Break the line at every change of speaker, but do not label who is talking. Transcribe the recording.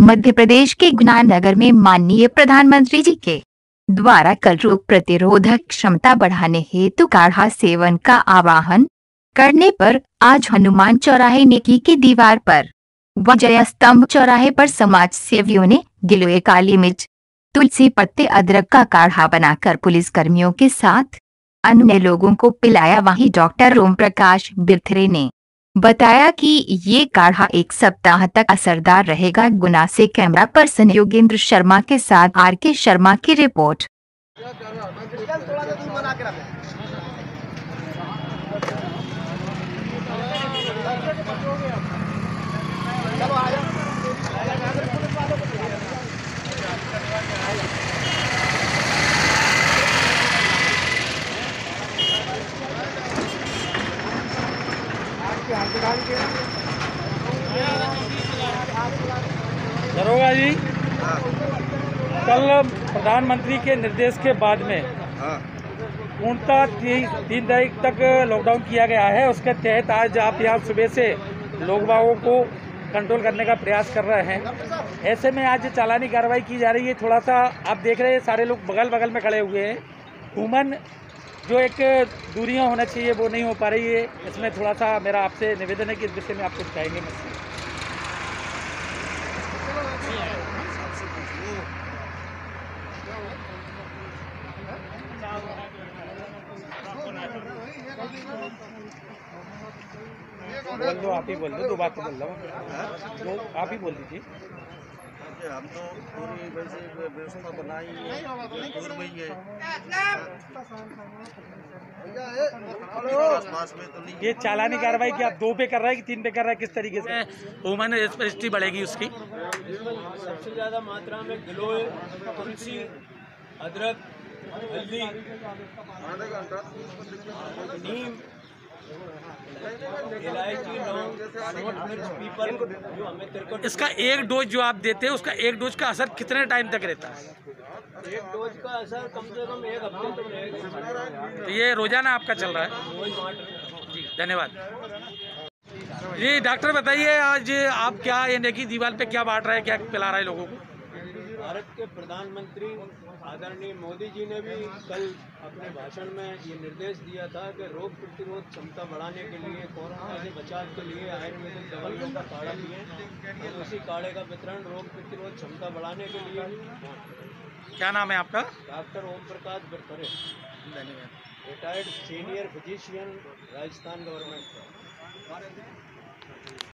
मध्य प्रदेश के गुना नगर में माननीय प्रधानमंत्री जी के द्वारा कल रोग प्रतिरोधक क्षमता बढ़ाने हेतु काढ़ा सेवन का आह्वान करने पर आज हनुमान चौराहे नेकी की दीवार पर विजय स्तंभ चौराहे पर समाज सेवियों ने गिलोय काली मिर्च, तुलसी पत्ते, अदरक का काढ़ा बनाकर पुलिस कर्मियों के साथ अन्य लोगों को पिलाया। वहीं डॉक्टर ओम प्रकाश बिरथरे ने बताया कि ये काढ़ा 1 सप्ताह तक असरदार रहेगा। गुना से कैमरा पर्सन योगेंद्र शर्मा के साथ RK शर्मा की रिपोर्ट।
दरोगा जी, कल प्रधानमंत्री के निर्देश के बाद में पूर्णतः 3 तारीख तक लॉकडाउन किया गया है। उसके तहत आज आप यहाँ सुबह से लोग बागों को कंट्रोल करने का प्रयास कर रहे हैं। ऐसे में आज चालानी कार्रवाई की जा रही है। थोड़ा सा आप देख रहे हैं, सारे लोग बगल बगल में खड़े हुए हैं। उमन जो एक दूरियां होना चाहिए वो नहीं हो पा रही है। इसमें थोड़ा सा मेरा आपसे निवेदन है कि इस विषय में आप कुछ कहेंगे। बोल दो, आप ही बोल दो, 2 बात तो बोल रहा हूँ, वो आप ही बोल दीजिए।
हम तो पूरी वैसे व्यवस्था बनाई है, दूर में ही है। आसपास में तो नहीं।
ये चालानी कार्रवाई की आप 2 पे कर रहा है कि 3 पे कर रहा है, किस तरीके से वुमन रजिस्ट्री बढ़ेगी उसकी?
सबसे ज़्यादा मात्रा में गिलोय, तुलसी, अदरक, हल्दी, नीम, इलायची, लौंग, सोंठ, मिर्च, पीपल, जो हमें तिरकुट।
इसका 1 डोज जो आप देते हैं, उसका 1 डोज का असर कितने टाइम तक रहता है?
1 डोज का असर कम से कम 1 हफ्ते तक रहेगा।
तो ये रोजाना आपका चल रहा है?
रोज बांट रहे हैं।
जी, धन्यवाद। जी डॉक्टर बताइए, आज आप क्या ये नेकी दीवार पे क्या बांट रहे हैं, क्या पिला रहे हैं लोगों को?
भारत के प्रधानमंत्री आदरणीय मोदी जी ने भी कल अपने भाषण में ये निर्देश दिया था कि रोग प्रतिरोध क्षमता बढ़ाने के लिए, कोरोना से बचाव के लिए आयुर्वेदिक दवाइयों का काढ़ा पिए। तो उसी काढ़े का वितरण रोग प्रतिरोध क्षमता बढ़ाने के लिए।
क्या नाम है आपका?
डॉक्टर ओम प्रकाश बिरथरे,
धन्यवाद।
Retired senior physician, Rajasthan government.